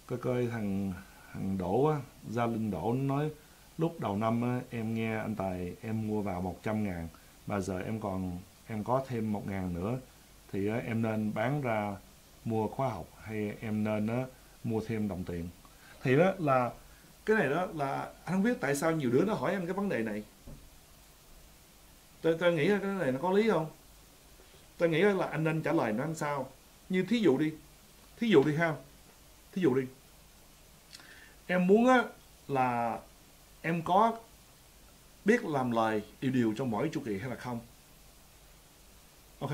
Coi coi thằng Đỗ á, Gia Linh Đỗ nó nói lúc đầu năm á, em nghe anh Tài em mua vào 100.000 mà giờ em có thêm 1.000 nữa thì á, em nên bán ra mua khóa học hay em nên á, mua thêm đồng tiền. Thì đó là cái này đó là anh không biết tại sao nhiều đứa nó hỏi anh cái vấn đề này. Tôi nghĩ là cái này nó có lý không? Tôi nghĩ là anh nên trả lời nó làm sao. Như thí dụ đi ha, thí dụ đi. Em muốn á là em có biết làm lời điều trong mỗi chu kỳ hay là không? Ok,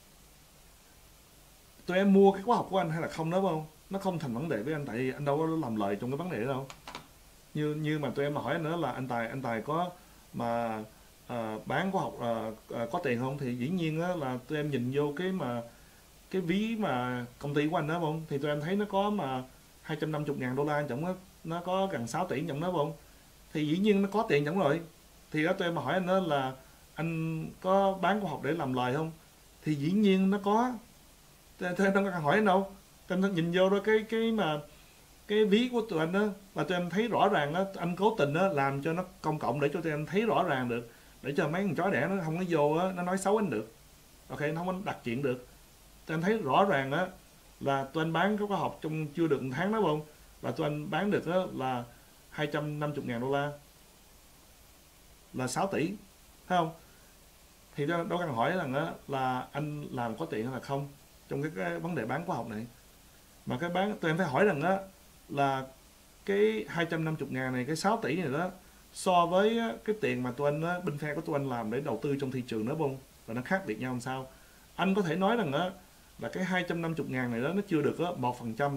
tụi em mua cái khóa học của anh hay là không đó không? Nó không thành vấn đề với anh tại vì anh đâu có làm lời trong cái vấn đề đó đâu. Như mà tụi em mà hỏi anh nữa là anh Tài có mà bán khóa học có tiền không thì dĩ nhiên á là tụi em nhìn vô cái ví mà công ty của anh đó không thì tụi em thấy nó có mà 250.000 đô la trong đó, nó có gần 6 tỷ trong đó không thì dĩ nhiên nó có tiền trong rồi. Thì đó tụi em mà hỏi anh đó là anh có bán khóa học để làm lời không thì dĩ nhiên nó có. Tụi em đâu có cần hỏi anh đâu, tụi em nhìn vô đó cái ví của tụi anh đó và tụi em thấy rõ ràng đó, anh cố tình đó làm cho nó công cộng để cho tụi em thấy rõ ràng được, để cho mấy con chó đẻ nó không có vô đó, nó nói xấu anh được. Ok, nó không có đặt chuyện được. Tụi anh thấy rõ ràng đó là tụi anh bán cái khóa học trong chưa được 1 tháng đó không, và tụi anh bán được đó là 250.000 đô la, là 6 tỷ, thấy không? Thì đâu cần hỏi rằng đó là anh làm có tiền hay là không trong cái vấn đề bán khóa học này. Mà cái bán tụi em phải hỏi rằng đó là cái 250.000 này, cái 6 tỷ này đó, so với cái tiền mà tụi anh á, bên phe của tụi anh làm để đầu tư trong thị trường đó bông, và nó khác biệt nhau làm sao? Anh có thể nói rằng đó là cái 250.000 này đó nó chưa được á 1%,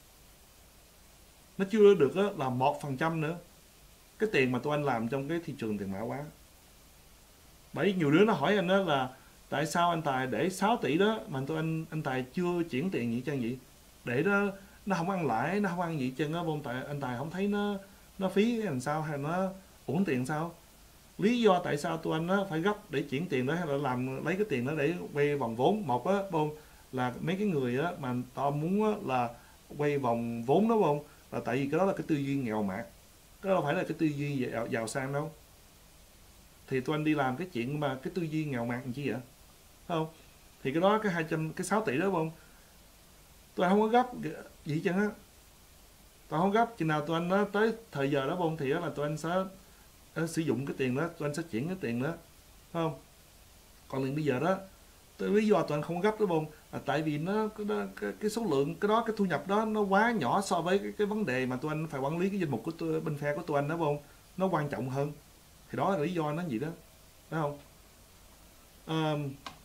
nó chưa được á là 1% nữa cái tiền mà tụi anh làm trong cái thị trường tiền mã hóa. Bởi nhiều đứa nó hỏi anh đó là tại sao anh Tài để 6 tỷ đó mà tụi anh Tài chưa chuyển tiền gì chăng vậy, để đó nó không ăn lãi, nó không ăn gì chân á bông, tại anh Tài không thấy nó phí làm sao hay nó uổng tiền sao? Lý do tại sao tụi anh phải gấp để chuyển tiền đó hay là làm lấy cái tiền đó để quay vòng vốn? Một á bông là mấy cái người á mà tao muốn á, là quay vòng vốn đó bông, là tại vì cái đó là cái tư duy nghèo mạt, cái đó đâu phải là cái tư duy giàu sang đâu. Thì tụi anh đi làm cái chuyện mà cái tư duy nghèo mạt làm chi vậy, phải không? Thì cái đó cái 6 tỷ đó bông, tụi anh không có gấp gì chăng á, tụi anh không gấp. Chừng nào tụi anh nó tới thời giờ đó bông thì đó là tụi anh sẽ sử dụng cái tiền đó, tụi anh sẽ chuyển cái tiền đó, phải không? Còn liền bây giờ đó, lý do tụi anh không gấp đó bông là tại vì cái số lượng cái thu nhập đó nó quá nhỏ so với cái vấn đề mà tụi anh phải quản lý cái danh mục của bên phe của tụi anh đó bông, nó quan trọng hơn. Thì đó là lý do nó gì đó, phải không? À,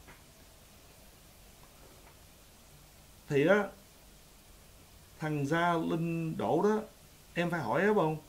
thì á thằng Gia Linh Đỗ đó em phải hỏi á bông,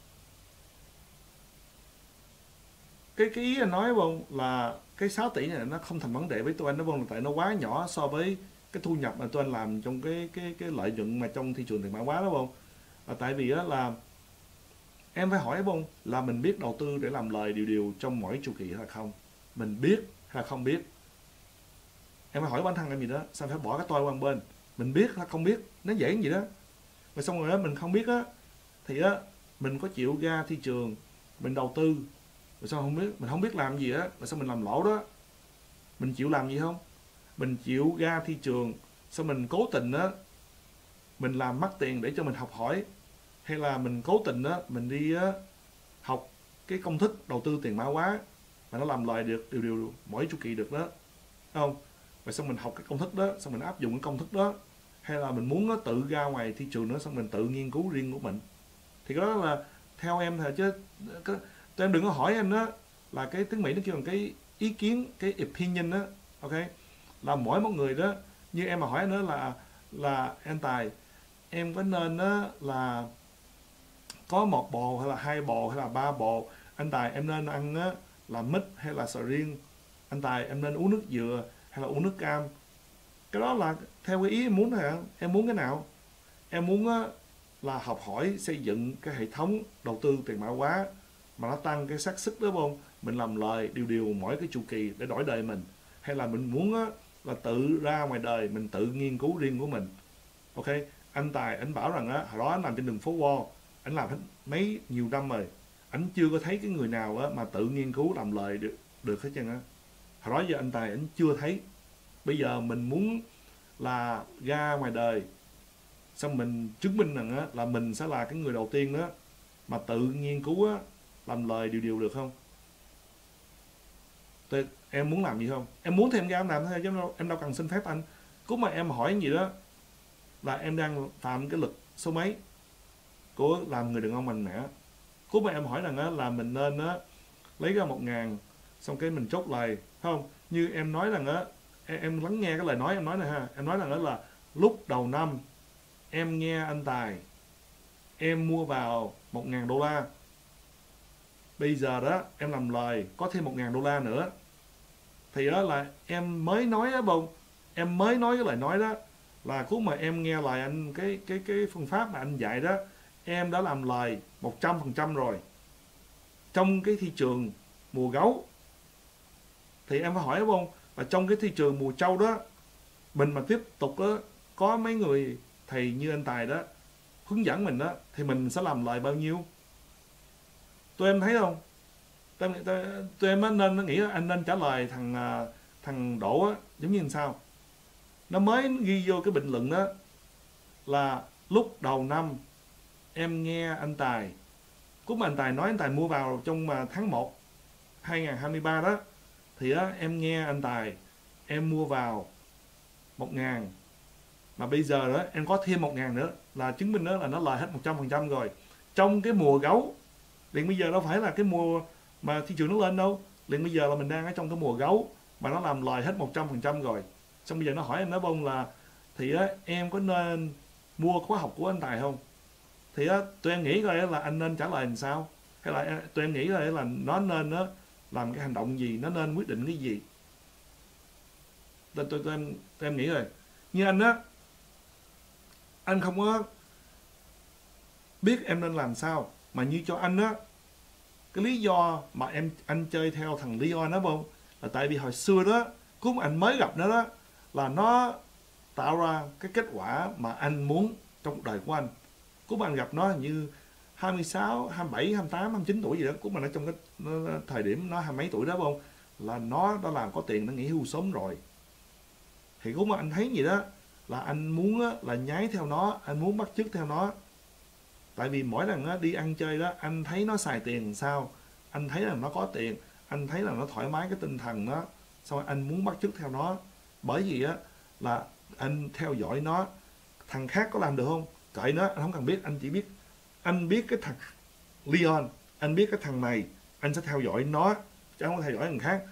cái ý anh nói bông là cái 6 tỷ này nó không thành vấn đề với tụi anh đó bông, tại nó quá nhỏ so với cái thu nhập mà tụi anh làm trong cái lợi nhuận mà trong thị trường tiền mã hóa đó bông. Tại vì á là em phải hỏi bông là mình biết đầu tư để làm lời điều trong mỗi chu kỳ hay không, mình biết hay không biết. Em phải hỏi bản thân em gì đó, sao phải bỏ cái tôi qua một bên, mình biết hay không biết, nó dễ như vậy đó. Rồi xong rồi đó mình không biết á thì á mình có chịu ra thị trường mình đầu tư, rồi sao không biết, mình không biết làm gì á, rồi sao mình làm lỗ đó, mình chịu làm gì không? Mình chịu ra thị trường, sao mình cố tình á mình làm mất tiền để cho mình học hỏi, hay là mình cố tình á mình đi á học cái công thức đầu tư tiền mã hóa mà nó làm lời được điều mỗi chu kỳ được đó, đúng không? Rồi xong mình học cái công thức đó, xong mình áp dụng cái công thức đó, hay là mình muốn nó tự ra ngoài thị trường nữa, xong mình tự nghiên cứu riêng của mình. Thì cái đó là theo em thôi chứ tụi em đừng có hỏi em đó là cái tiếng Mỹ nó kêu là cái ý kiến, cái opinion đó, ok? Là mỗi một người đó, như em mà hỏi nữa là em Tài em có nên đó là có một bồ hay là hai bồ hay là ba bồ, anh Tài em nên ăn á là mít hay là sầu riêng, anh Tài em nên uống nước dừa hay là uống nước cam, cái đó là theo cái ý em muốn thôi ạ. Em muốn cái nào? Em muốn á là học hỏi xây dựng cái hệ thống đầu tư tiền mã hóa mà nó tăng cái xác suất đó không, mình làm lời điều mỗi cái chu kỳ để đổi đời mình, hay là mình muốn á là tự ra ngoài đời mình tự nghiên cứu riêng của mình, ok? anh Tài anh bảo rằng á, hồi đó anh làm trên đường phố Wall, anh làm hết nhiều năm rồi, anh chưa có thấy cái người nào á mà tự nghiên cứu làm lời được hết trơn á. Hồi đó giờ anh Tài anh chưa thấy. Bây giờ mình muốn là ra ngoài đời, xong mình chứng minh rằng á là mình sẽ là cái người đầu tiên đó mà tự nghiên cứu á làm lời điều được không? Em muốn làm gì không? Em muốn thì em ra em làm thôi, chứ em đâu cần xin phép anh. Cú mà em hỏi gì đó là em đang phạm cái luật số mấy của làm người đàn ông mạnh mẽ. Cú mà em hỏi rằng á là mình nên á lấy ra 1.000, xong cái mình chốt lời, phải không? Như em nói rằng á, em lắng nghe cái lời nói em nói này ha. Em nói rằng đó là lúc đầu năm em nghe anh Tài, em mua vào 1.000 đô la. Bây giờ đó em làm lời có thêm 1.000 đô la nữa. Thì đó là em mới nói đó bông. Em mới nói cái lời nói đó là lúc mà em nghe lời anh, cái phương pháp mà anh dạy đó, em đã làm lời 100% rồi. Trong cái thị trường mùa gấu thì em phải hỏi đúng không? Và trong cái thị trường mùa trâu đó, mình mà tiếp tục đó, có mấy người thầy như anh Tài đó hướng dẫn mình đó, thì mình sẽ làm lời bao nhiêu? Tụi em thấy không? Tụi em nên nghĩ là anh nên trả lời thằng Đỗ á, giống như làm sao? Nó mới ghi vô cái bình luận đó là lúc đầu năm em nghe anh Tài, lúc mà anh Tài nói anh Tài mua vào trong tháng 1 2023 đó, thì á, em nghe anh Tài em mua vào 1.000, mà bây giờ đó em có thêm 1.000 nữa, là chứng minh đó là nó lời hết 100% rồi. Trong cái mùa gấu, liền bây giờ đâu phải là cái mùa mà thị trường nó lên đâu, liền bây giờ là mình đang ở trong cái mùa gấu mà nó làm lời hết 100% rồi. Xong bây giờ nó hỏi em, nói bông là thì á, em có nên mua khóa học của anh Tài không? Thì á, tụi em nghĩ coi là anh nên trả lời làm sao, hay là tụi em nghĩ coi là nó nên á, làm cái hành động gì, nó nên quyết định cái gì. Tụi em nghĩ rồi. Như anh á, anh không có biết em nên làm sao, mà như cho anh á, cái lý do mà anh chơi theo thằng Leon đó không, là tại vì hồi xưa đó, lúc mà anh mới gặp nó đó, là nó tạo ra cái kết quả mà anh muốn trong cuộc đời của anh. Lúc mà anh gặp nó như 26, 27, 28, 29 tuổi gì đó, lúc mà nó trong cái thời điểm nó 20 mấy tuổi đó không, là nó đã làm có tiền, nó nghỉ hưu sớm rồi. Thì lúc mà anh thấy gì đó là anh muốn á, là nhái theo nó, anh muốn bắt chước theo nó. Tại vì mỗi lần á, đi ăn chơi đó, anh thấy nó xài tiền làm sao, anh thấy là nó có tiền, anh thấy là nó thoải mái cái tinh thần đó, xong rồi anh muốn bắt chước theo nó. Bởi vì á là anh theo dõi nó, thằng khác có làm được không, kệ nó, anh không cần biết. Anh chỉ biết, anh biết cái thằng Leon, anh biết cái thằng này, anh sẽ theo dõi nó chứ không có theo dõi thằng khác.